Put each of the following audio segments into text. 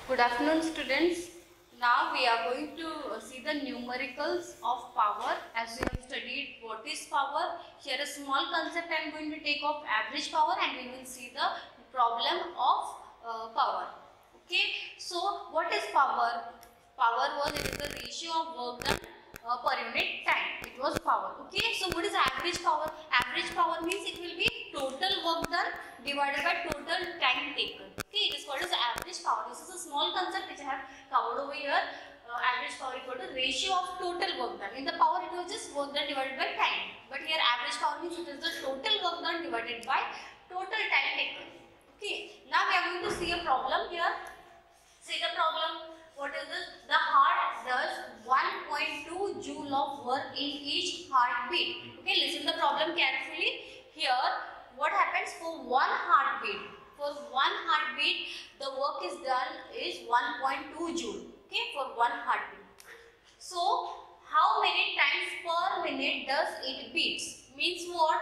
Good afternoon, students. Now we are going to see the numericals of power. As we have studied what is power, here a small concept I am going to take of average power, and we will see the problem of power. Okay, so what is power? Power it is the ratio of work done per unit time. It was power. Okay, so what is average power? Average power means it will be total work done divided by total time taken. Okay, it is called as average power. This is a small concept which I have covered over here. Average power equal to ratio of total work done. In the power it was just work done divided by time. But here average power means it is the total work done divided by total time taken. Okay, now we are going to see a problem here. See the problem. What is this? The heart does 1.2 joule of work in each heartbeat. Okay, listen the problem carefully. Here, what happens for one heartbeat? For one heartbeat, the work is done is 1.2 joule. Okay, for one heartbeat. So, how many times per minute does it beats? Means what?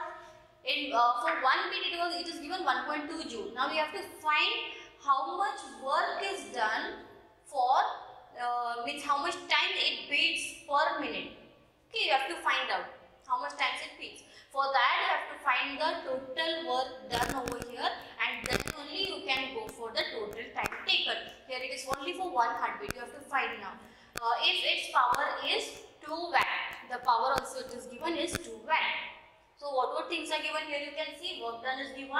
For one beat it is given 1.2 joule. Now we have to find how much work is done for means how much time it beats per minute. Okay, you have to find out how much times it beats. For that you have to find the total work done over here, and then only you can go for the total time taken. Here it is only for one heartbeat. You have to find now. If its power is 2 watt, the power also it is given is 2 watt. So what things are given here? You can see work done is given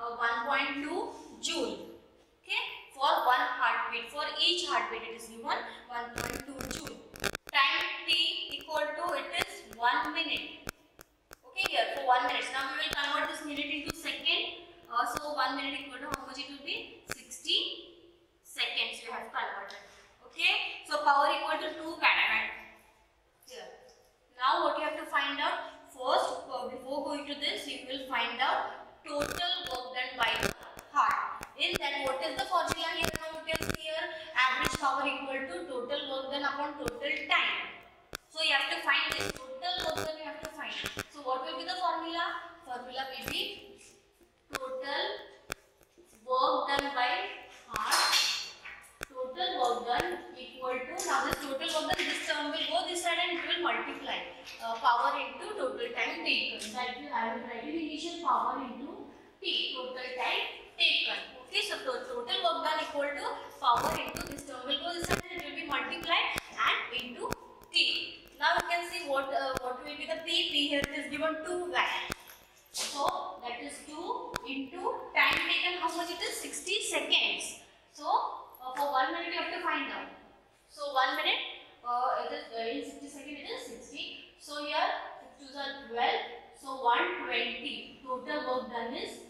1.2 joule. Okay, for one heartbeat. For each heartbeat it is given 1.2 joule. Time t equal to it is 1 minute. Okay, here for 1 minute. Now we will convert this minute into second. So 1 minute equal to how much it will be? 60 seconds you have converted. Okay, so power equal to 2 watt. Here. Now what you have to find out? First, before going to this, you will find out total work done by the heart. In that, what is the formula here? Now you can see here, average power equal to total work done upon total time. So you have to find this total work done. You have to find. So what will be the formula? Formula will be total work done by heart. Total work done equal to, now this total work done, this term will go this side and it will multiply power into total time taken. That you have to write initial power into t, total time taken. Okay, so total work done equal to power into this term will go this side and it will be multiplied and into t. Now you can see what will be the p here. It is given 2 watt. So that is 2 into time taken. How much it is? 60 seconds. So for 1 minute you have to find out. So 1 minute it is in 60 seconds it is 60. So here 6 2s are 12. So 120. Total work done is